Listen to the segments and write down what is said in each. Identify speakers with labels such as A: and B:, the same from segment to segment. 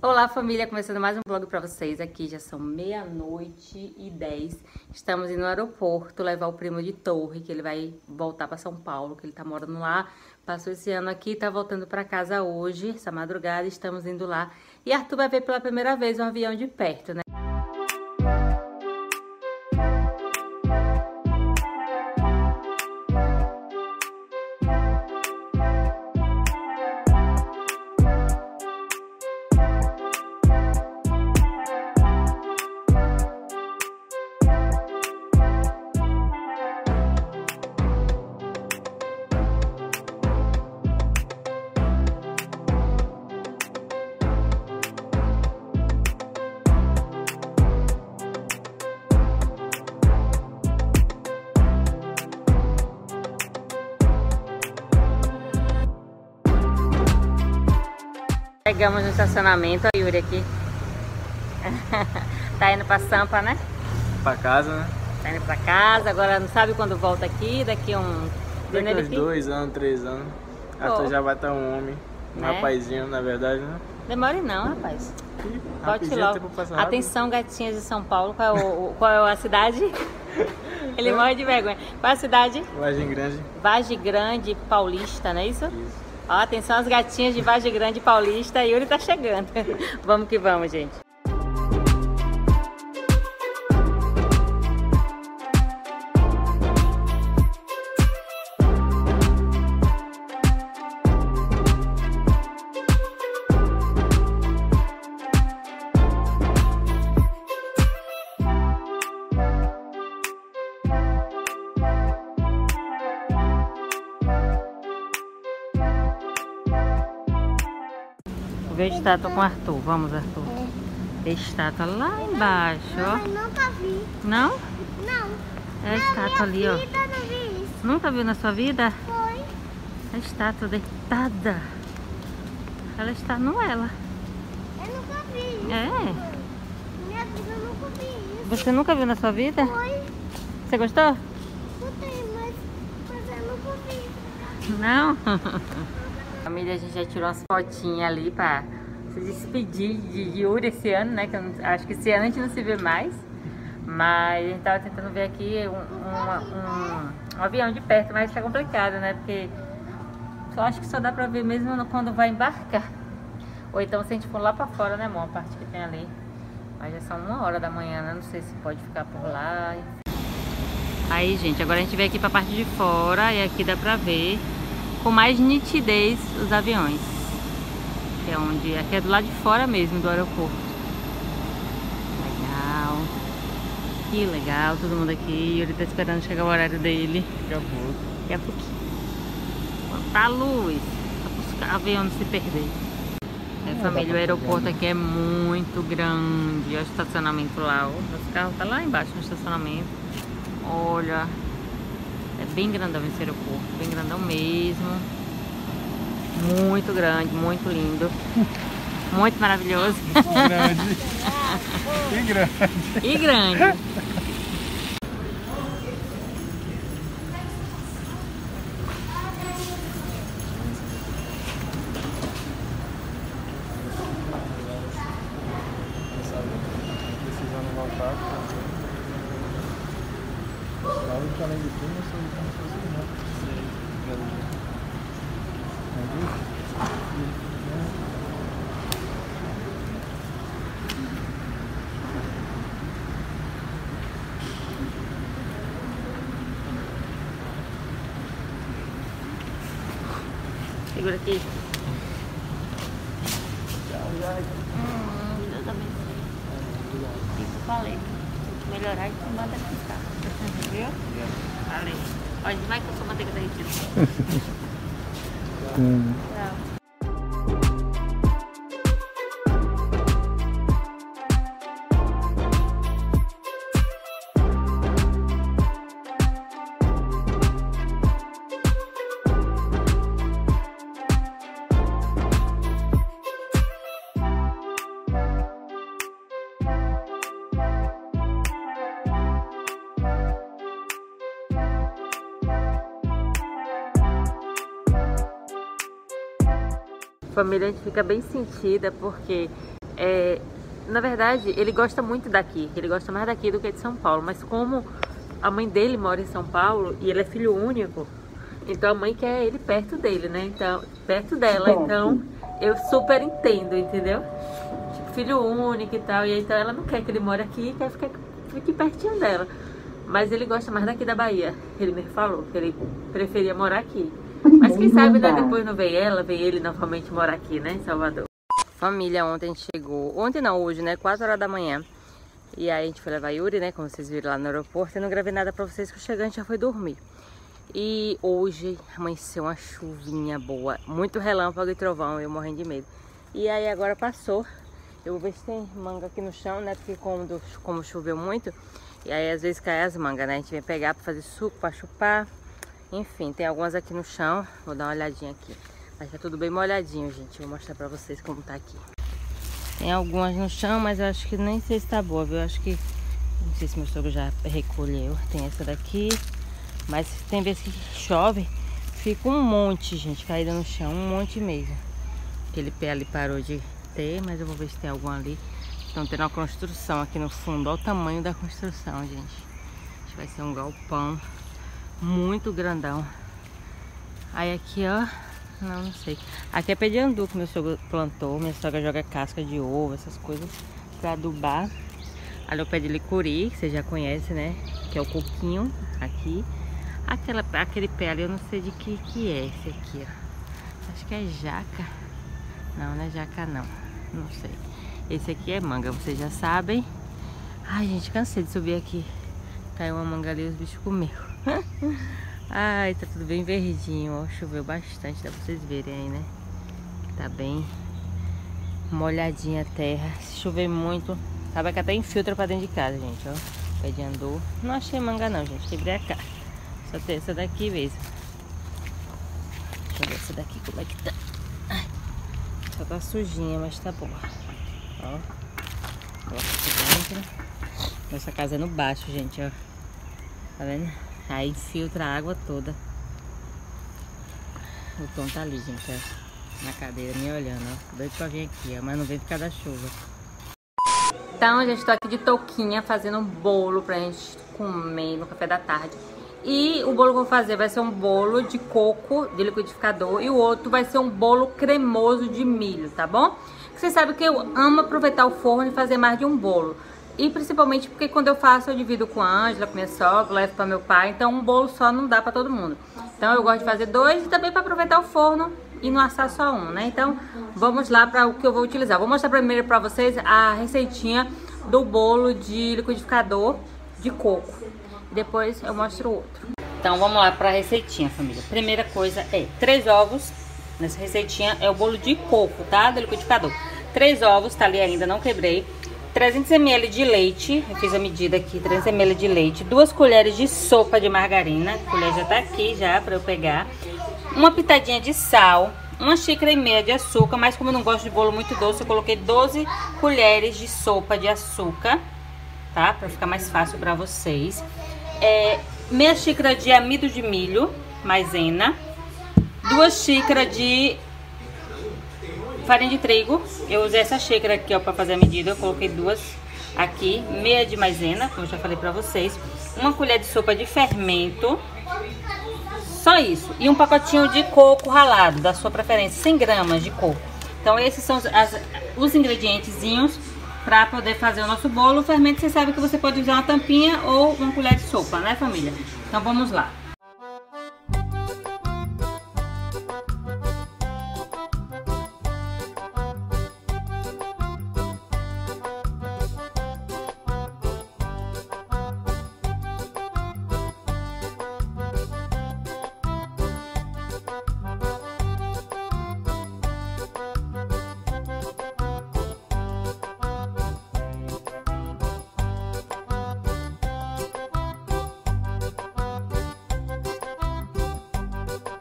A: Olá família, começando mais um vlog pra vocês. Aqui já são 00:10. Estamos indo no aeroporto levar o primo de Torre, que ele vai voltar pra São Paulo, que ele tá morando lá. Passou esse ano aqui, tá voltando pra casa hoje, essa madrugada, estamos indo lá. E Arthur vai ver pela primeira vez um avião de perto, né? Chegamos no estacionamento, a Yuri aqui. Tá indo pra Sampa, né?
B: Pra casa, né?
A: Tá indo pra casa, agora não sabe quando volta aqui, daqui uns
B: 2 anos, 3 anos. Arthur já vai estar um homem, um rapazinho, na verdade, né?
A: Demore não, rapaz. Volte
B: Rapidinho,
A: logo. Atenção, gatinhas de São Paulo, qual é a cidade? Ele morre de vergonha. Qual é a cidade?
B: Vargem Grande.
A: Vargem Grande Paulista, não é isso?
B: Isso.
A: Ó, atenção as gatinhas de Vargem Grande Paulista, a Yuri tá chegando. Vamos que vamos, gente. Ver a estátua com o Arthur. Vamos, Arthur. Tem estátua lá embaixo, ó.
C: Nunca vi.
A: Não?
C: Não.
A: É a estátua ali, ó.
C: Não vi isso.
A: Nunca viu na sua vida?
C: Foi.
A: A estátua deitada. Ela está no ela.
C: Eu nunca vi isso.
A: É.
C: Minha vida, eu nunca vi isso.
A: Você nunca viu na sua vida?
C: Foi.
A: Você gostou?
C: Gostei, mas eu nunca vi.
A: Não? Família, a gente já tirou umas fotinhas ali pra se despedir de Yuri esse ano, né? Que eu acho que esse ano a gente não se vê mais. Mas a gente tava tentando ver aqui um avião de perto, mas tá complicado, né? Porque eu acho que só dá pra ver mesmo quando vai embarcar. Ou então se a gente for lá pra fora, né, amor? A parte que tem ali. Mas já são 1h da manhã, né? Não sei se pode ficar por lá. Aí, gente, agora a gente veio aqui pra parte de fora e aqui dá pra ver com mais nitidez os aviões, que é onde, aqui é do lado de fora mesmo do aeroporto. Legal, que legal, todo mundo aqui. Ele tá esperando chegar o horário dele.
B: Daqui a pouco.
A: Daqui a pouquinho. Botar a luz para o avião não se perder. Família, o aeroporto aqui é muito grande. Olha o estacionamento lá, ó. Nosso carro tá lá embaixo no estacionamento. Olha. É bem grandão esse aeroporto, bem grandão mesmo. Muito grande, muito lindo. Muito maravilhoso.
B: Grande. E grande.
A: E grande.
B: Precisando voltar. Além de tudo, eu sou como se fosse um monte
A: Segura aqui.
C: Eu também.
A: Isso eu falei. Tem que melhorar e tomar dentro do carro. Viu? Falei. Olha, demais que eu sou manteiga derretida. Tchau. Família, a gente fica bem sentida porque Na verdade, ele gosta muito daqui. Ele gosta mais daqui do que de São Paulo. Mas como a mãe dele mora em São Paulo e ele é filho único, então a mãe quer ele perto dele, né? Então, perto dela. Então, eu super entendo, entendeu? Tipo, filho único e tal. E então ela não quer que ele more aqui, quer ficar aqui pertinho dela. Mas ele gosta mais daqui da Bahia. Ele me falou que ele preferia morar aqui. Mas quem sabe, né, depois não vem ele novamente morar aqui, né, em Salvador. Família, ontem chegou, ontem não, hoje, né, 4 horas da manhã. E aí a gente foi levar Yuri, né, como vocês viram lá no aeroporto. Eu não gravei nada pra vocês que o chegante já foi dormir. E hoje amanheceu uma chuvinha boa, muito relâmpago e trovão, eu morrendo de medo. E aí agora passou. Eu vou ver se tem manga aqui no chão, né, porque como choveu muito, e aí às vezes cai as mangas, né, a gente vem pegar pra fazer suco, pra chupar. Enfim, tem algumas aqui no chão. Vou dar uma olhadinha aqui. Mas tá tudo bem molhadinho, gente. Vou mostrar pra vocês como tá aqui. Tem algumas no chão, mas eu acho que nem sei se tá boa, viu? Eu acho que... Não sei se meu sogro já recolheu. Tem essa daqui. Mas tem vezes que chove, fica um monte, gente, caída no chão. Um monte mesmo. Aquele pé ali parou de ter, mas eu vou ver se tem algum ali. Estão tendo uma construção aqui no fundo. Olha o tamanho da construção, gente. Acho que vai ser um galpão muito grandão. Aí aqui, ó, não sei. Aqui é pé de andu que meu sogro plantou. Minha sogra joga casca de ovo, essas coisas pra adubar. Ali é o pé de licuri, que você já conhece, né? Que é o coquinho aqui. Aquele pé ali, eu não sei de que é esse aqui, ó. Acho que é jaca. Não, não é jaca não. Não sei. Esse aqui é manga, vocês já sabem. Ai, gente, cansei de subir aqui. Caiu uma manga ali e os bichos comeram. Ai, tá tudo bem verdinho, ó. Choveu bastante, dá pra vocês verem aí, né? Tá bem molhadinha a terra. Se chover muito, sabe que até infiltra pra dentro de casa, gente, ó. Pé de andu. Não achei manga não, gente, quebrei a cara. Só tem essa daqui mesmo. Deixa eu ver essa daqui como é que tá. Ai, só tá sujinha, mas tá boa. Ó, coloca aqui dentro. Nossa casa é no baixo, gente, ó. Tá vendo? Aí filtra a água toda. O Tom tá ali, gente, ó, na cadeira me olhando, ó. Doido pra vir aqui, ó, mas não vem por causa da chuva. Então, gente, tô aqui de touquinha fazendo um bolo pra gente comer no café da tarde. E o bolo que eu vou fazer vai ser um bolo de coco, de liquidificador. E o outro vai ser um bolo cremoso de milho, tá bom? Vocês sabem que eu amo aproveitar o forno e fazer mais de um bolo. E principalmente porque quando eu faço, eu divido com a Ângela, com minha sogra, levo para meu pai. Então um bolo só não dá para todo mundo. Então eu gosto de fazer dois e também para aproveitar o forno e não assar só um, né? Então vamos lá para o que eu vou utilizar. Vou mostrar primeiro para vocês a receitinha do bolo de liquidificador de coco. Depois eu mostro o outro. Então vamos lá para a receitinha, família. Primeira coisa é 3 ovos. Nessa receitinha é o bolo de coco, tá? Do liquidificador. 3 ovos, tá ali ainda, não quebrei. 300 ml de leite, eu fiz a medida aqui, 300 ml de leite, 2 colheres de sopa de margarina, a colher já tá aqui já pra eu pegar, uma pitadinha de sal, 1,5 xícaras de açúcar, mas como eu não gosto de bolo muito doce, eu coloquei 12 colheres de sopa de açúcar, tá? Pra ficar mais fácil pra vocês. Meia xícara de amido de milho, maisena, 2 xícaras de farinha de trigo. Eu usei essa xícara aqui, ó, pra fazer a medida. Eu coloquei 2 aqui. Meia de maisena, como eu já falei pra vocês. 1 colher de sopa de fermento. Só isso. E um pacotinho de coco ralado, da sua preferência. 100 gramas de coco. Então esses são os ingredientezinhos pra poder fazer o nosso bolo. O fermento, você sabe que você pode usar uma tampinha ou uma colher de sopa, né, família? Então vamos lá.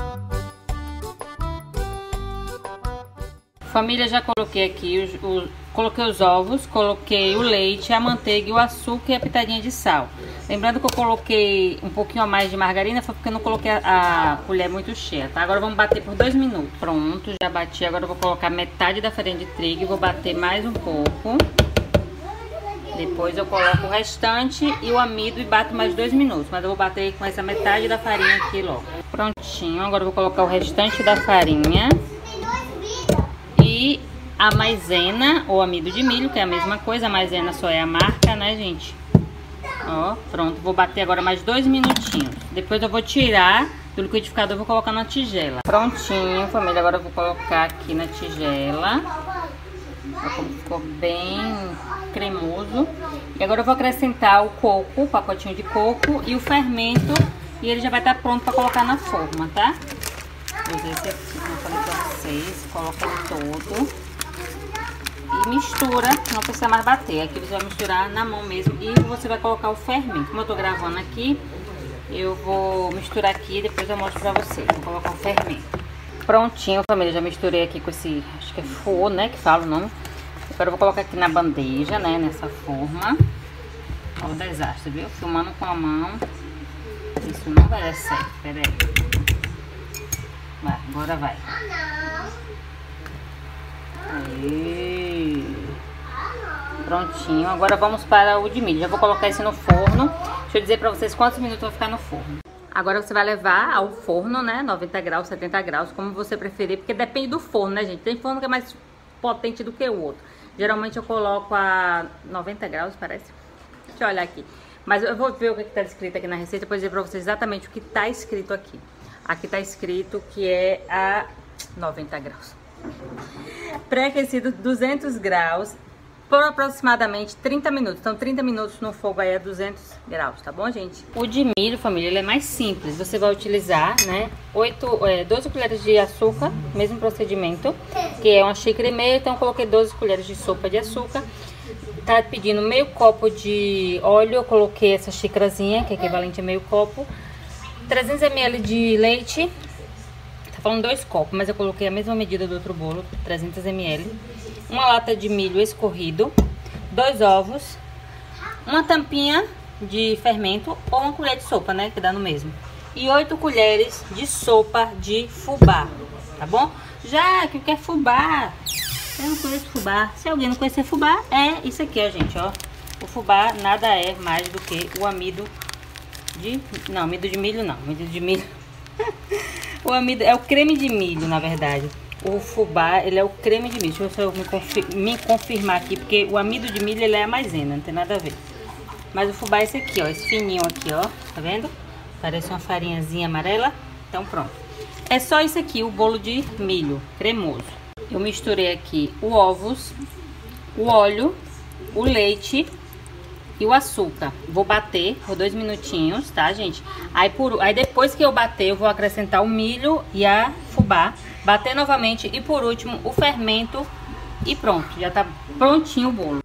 A: Família, já coloquei aqui Coloquei os ovos, coloquei o leite, a manteiga, o açúcar e a pitadinha de sal. Lembrando que eu coloquei um pouquinho a mais de margarina, foi porque eu não coloquei a colher muito cheia, tá? Agora vamos bater por 2 minutos. Pronto, já bati. Agora eu vou colocar metade da farinha de trigo e vou bater mais um pouco. Depois eu coloco o restante e o amido e bato mais 2 minutos. Mas eu vou bater com essa metade da farinha aqui logo. Prontinho, agora eu vou colocar o restante da farinha. E a maisena ou amido de milho, que é a mesma coisa. A maisena só é a marca, né, gente? Ó, pronto. Vou bater agora mais 2 minutinhos. Depois eu vou tirar do liquidificador e vou colocar na tigela. Prontinho, família. Agora eu vou colocar aqui na tigela. Ficou bem cremoso. E agora eu vou acrescentar o coco, o pacotinho de coco e o fermento. E ele já vai estar pronto para colocar na forma, tá? Vou usar esse aqui, como eu falei pra vocês. Coloca ele todo. E mistura, não precisa mais bater. Aqui você vai misturar na mão mesmo. E você vai colocar o fermento. Como eu tô gravando aqui, eu vou misturar aqui e depois eu mostro pra vocês. Vou colocar o fermento. Prontinho, família. Já misturei aqui com esse, acho que é fô, né? Que fala o nome. Agora eu vou colocar aqui na bandeja, né? Nessa forma. Olha o desastre, viu? Filmando com a mão. Isso não vai dar certo. Pera aí. Vai, agora vai. Aí. Prontinho. Agora vamos para o de milho. Já vou colocar esse no forno. Deixa eu dizer pra vocês quantos minutos vai ficar no forno. Agora você vai levar ao forno, né? 90 graus, 70 graus, como você preferir. Porque depende do forno, né, gente? Tem forno que é mais potente do que o outro. Geralmente eu coloco a 90 graus, parece. Deixa eu olhar aqui. Mas eu vou ver o que está escrito aqui na receita para dizer para vocês exatamente o que está escrito aqui. Aqui está escrito que é a 90 graus. Pré-aquecido 200 graus por aproximadamente 30 minutos. Então 30 minutos no fogo aí a 200 graus, tá bom, gente? O de milho, família, ele é mais simples. Você vai utilizar, né, 12 colheres de açúcar, mesmo procedimento, que é 1,5 xícaras. Então eu coloquei 12 colheres de sopa de açúcar. Tá pedindo meio copo de óleo, eu coloquei essa xícarazinha, que é equivalente a meio copo. 300 ml de leite. Tá falando 2 copos, mas eu coloquei a mesma medida do outro bolo, 300 ml. Uma lata de milho escorrido, 2 ovos, uma tampinha de fermento ou uma colher de sopa, né, que dá no mesmo. E 8 colheres de sopa de fubá, tá bom? Já que é fubá, eu não conheço fubá. Se alguém não conhecer fubá, é isso aqui, ó, gente, ó. O fubá nada é mais do que o amido de... Não, amido de milho não, amido de milho. O amido é o creme de milho, na verdade. O fubá, ele é o creme de milho. Deixa eu me confirmar aqui, porque o amido de milho, ele é a maisena, não tem nada a ver. Mas o fubá é esse aqui, ó, esse fininho aqui, ó, tá vendo? Parece uma farinhazinha amarela. Então pronto. É só isso aqui, o bolo de milho cremoso. Eu misturei aqui o ovos, o óleo, o leite e o açúcar. Vou bater por 2 minutinhos, tá, gente? Aí depois que eu bater, eu vou acrescentar o milho e a fubá. Bater novamente e por último o fermento e pronto, já tá prontinho o bolo.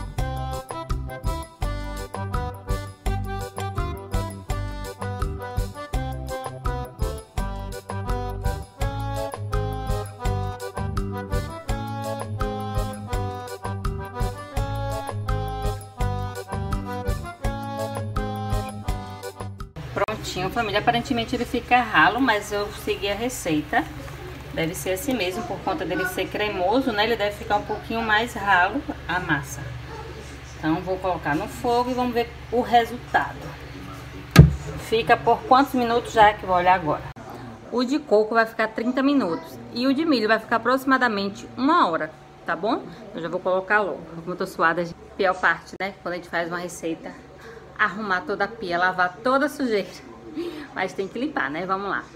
A: Prontinho, família. Aparentemente ele fica ralo, mas eu segui a receita. Deve ser assim mesmo, por conta dele ser cremoso, né? Ele deve ficar um pouquinho mais ralo a massa. Então vou colocar no fogo e vamos ver o resultado. Fica por quantos minutos já que eu vou olhar agora? O de coco vai ficar 30 minutos e o de milho vai ficar aproximadamente 1 hora, tá bom? Eu já vou colocar logo. Como eu tô suada, pior parte, né? Quando a gente faz uma receita, arrumar toda a pia, lavar toda a sujeira. Mas tem que limpar, né? Vamos lá.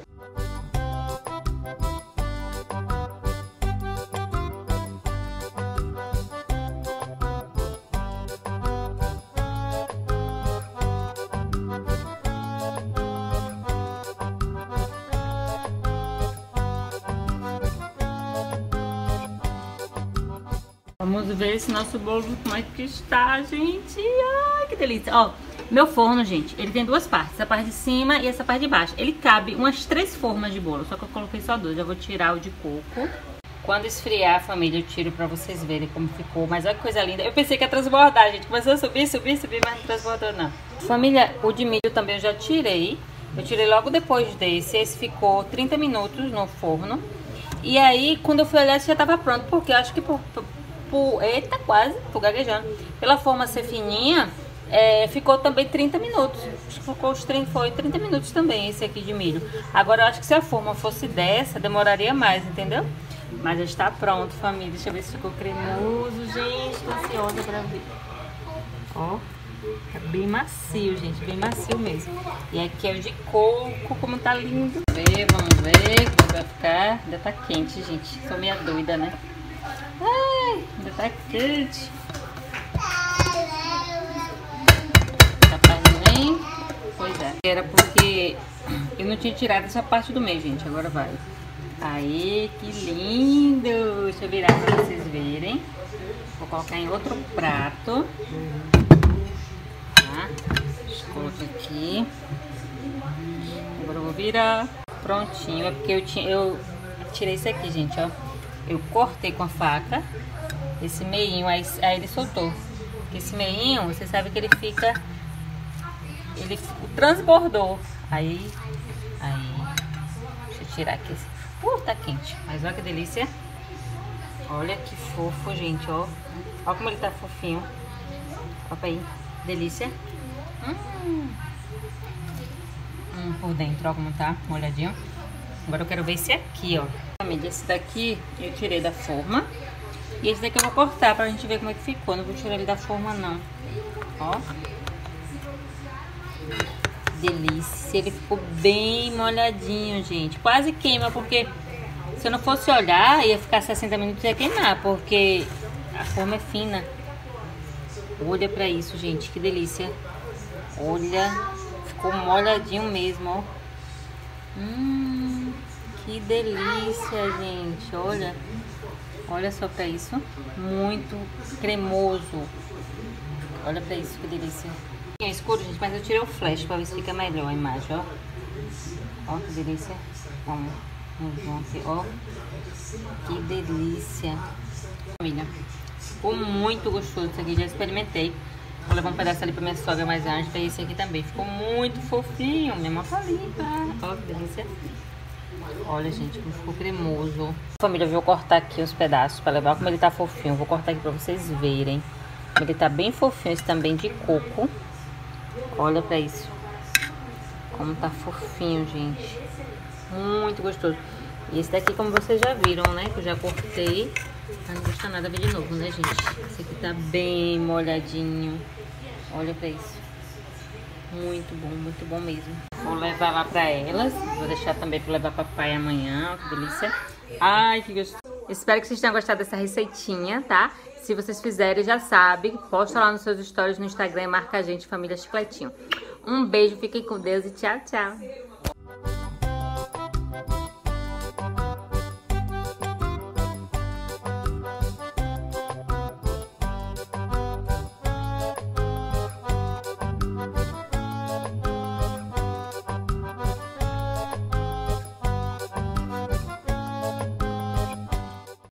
A: Vamos ver esse nosso bolo como é que está, gente. Ai, que delícia. Ó, meu forno, gente, ele tem 2 partes. Essa parte de cima e essa parte de baixo. Ele cabe umas 3 formas de bolo, só que eu coloquei só 2. Já vou tirar o de coco. Quando esfriar, família, eu tiro pra vocês verem como ficou. Mas olha que coisa linda. Eu pensei que ia transbordar, gente. Começou a subir, mas não transbordou, não. Família, o de milho também eu já tirei. Eu tirei logo depois desse. Esse ficou 30 minutos no forno. E aí, quando eu fui olhar, esse já tava pronto. Porque eu acho que eita, quase, tô gaguejando. Pela forma ser fininha, ficou também 30 minutos. Acho que ficou foi 30 minutos também esse aqui de milho. Agora, eu acho que se a forma fosse dessa, demoraria mais, entendeu? Mas já está pronto, família. Deixa eu ver se ficou cremoso, gente. Tô ansiosa pra ver. Ó, tá bem macio, gente. Bem macio mesmo. E aqui é o de coco, como tá lindo. Vamos ver como vai ficar. Ainda tá quente, gente. Sou meio doida, né? Ai, ainda tá quente. Tá bem? Pois é. Era porque eu não tinha tirado essa parte do meio, gente. Agora vai. Aí, que lindo! Deixa eu virar pra vocês verem. Vou colocar em outro prato. Tá? Coloco aqui. Agora eu vou virar. Prontinho. É porque eu tirei isso aqui, gente, ó. Eu cortei com a faca esse meinho, aí ele soltou. Esse meinho, você sabe que ele fica... Ele transbordou. Aí... Deixa eu tirar aqui. Tá quente, mas olha que delícia. Olha que fofo, gente, ó. Olha como ele tá fofinho. Olha aí, delícia. Por dentro, ó como tá, molhadinho. Agora eu quero ver esse aqui, ó. Família, esse daqui eu tirei da forma. E esse daqui eu vou cortar pra gente ver como é que ficou. Não vou tirar ele da forma, não. Ó. Delícia, ele ficou bem molhadinho, gente. Quase queima, porque se eu não fosse olhar, ia ficar 60 minutos e ia queimar, porque a forma é fina. Olha pra isso, gente, que delícia. Olha, ficou molhadinho mesmo, ó. Que delícia, gente. Olha só pra isso. Muito cremoso. Olha pra isso, que delícia. É escuro, gente, mas eu tirei o flash pra ver se fica melhor a imagem, ó. Ó, que delícia. Vamos aqui, ó. Que delícia. Família, ficou muito gostoso isso aqui, já experimentei. Vou levar um pedaço ali pra minha sogra mais antes, pra esse aqui também. Ficou muito fofinho, minha mão tá limpa. Ó, que delícia. Olha, gente, como ficou cremoso. Família, eu vou cortar aqui os pedaços pra levar como ele tá fofinho. Vou cortar aqui pra vocês verem. Ele tá bem fofinho, esse também de coco. Olha pra isso. Como tá fofinho, gente. Muito gostoso. E esse daqui, como vocês já viram, né? Que eu já cortei. Mas não custa nada ver de novo, né, gente? Esse aqui tá bem molhadinho. Olha pra isso. Muito bom mesmo. Vou levar lá pra elas. Vou deixar também pra levar papai amanhã. Que delícia. Ai, que gostoso. Espero que vocês tenham gostado dessa receitinha, tá? Se vocês fizerem, já sabe, posta lá nos seus stories no Instagram e marca a gente, Família Chicletinho. Um beijo, fiquem com Deus e tchau, tchau.